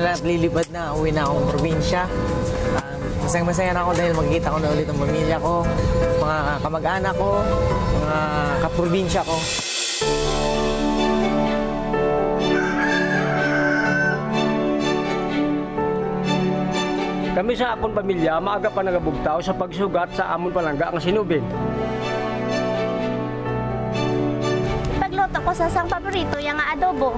at lilipad na. Uwi na akong probinsya. Masaya-masaya na ako dahil magkikita ko na ulit ang pamilya ko, mga kamag-anak ko, mga kaprobinsya ko. Kami sa akong pamilya, maaga pa nagabugtaw sa pagsugat sa amon palangga ang sinubin. Pagluto ko sa sang paborito, yung adobo.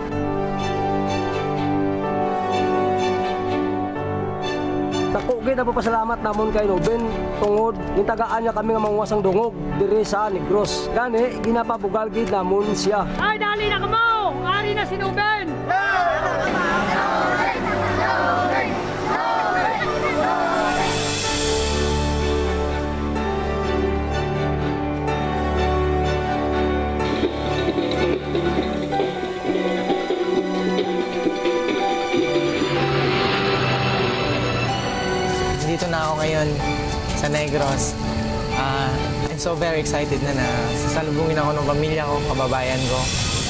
Takugin na papasalamat namon kay Nuben tungod nitagaan niya kami nga mangwasang dungog diri sa Negros. Gani ginapabugal gid namon siya. Ay dali na kamo, ari na si Nuben. Dito na ako ngayon sa Negros. I'm so very excited na sasalubungin ako ng pamilya ko, kababayan ko.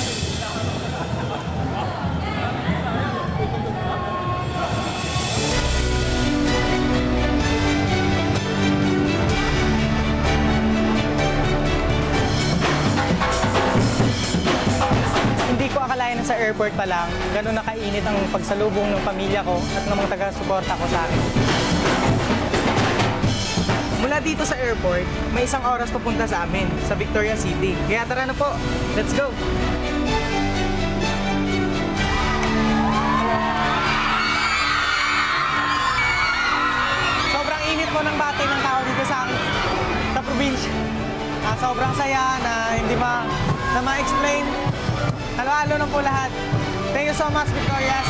Hindi ko akalain na sa airport pa lang, gano'n nakainit ang pagsalubong ng pamilya ko at ng mga taga-suporta ko sa akin. Mula dito sa airport, may 1 oras papunta sa amin, sa Victoria City. Kaya tara na po, let's go! Sobrang init po ng bati ng tao dito sa probinsya. Sobrang saya na hindi na ma-explain. Halo-halo na po lahat. Thank you so much, Victorias.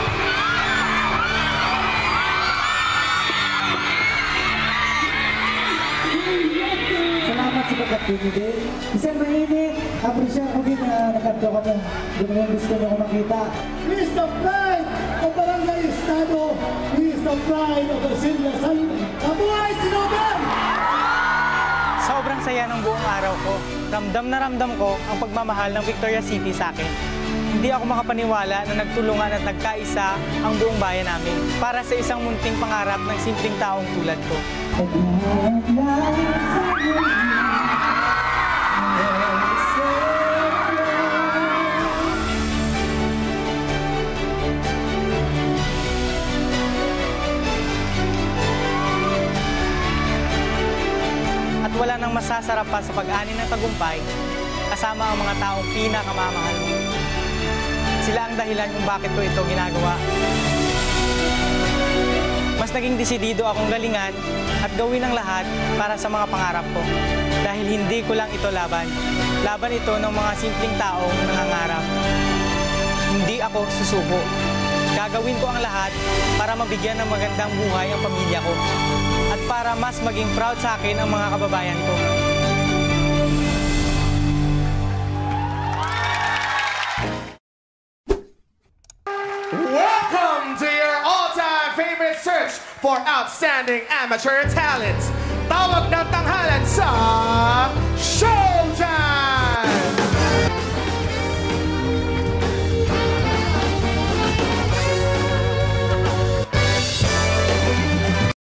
Salamat sa pagkatinigay. Isang mainit, apresyar ko din na nakanto ka mo. Doon yung gusto nyo ko makita. He is the pride of Barangay Estado. He is the pride of Silvia Salud. Kabuhay si Nuben! Sobrang saya ng buong araw ko. Ramdam na ramdam ko ang pagmamahal ng Victoria City sa akin. Hindi ako makapaniwala na nagtulungan at nagkaisa ang buong bayan namin para sa isang munting pangarap ng simpleng taong tulad ko. At wala nang masasarap pa sa pag-ani ng tagumpay kasama ang mga taong pinakamamahal mo. Sila ang dahilan kung bakit ko ito ginagawa. Mas naging desidido akong galingan at gawin ang lahat para sa mga pangarap ko. Dahil hindi ko lang ito laban. Laban ito ng mga simpleng taong nangangarap. Hindi ako susuko. Gagawin ko ang lahat para mabigyan ng magandang buhay ang pamilya ko. At para mas maging proud sa akin ang mga kababayan ko. Welcome to your all-time favorite search for outstanding amateur talents. Tawag ng tanghalan sa show!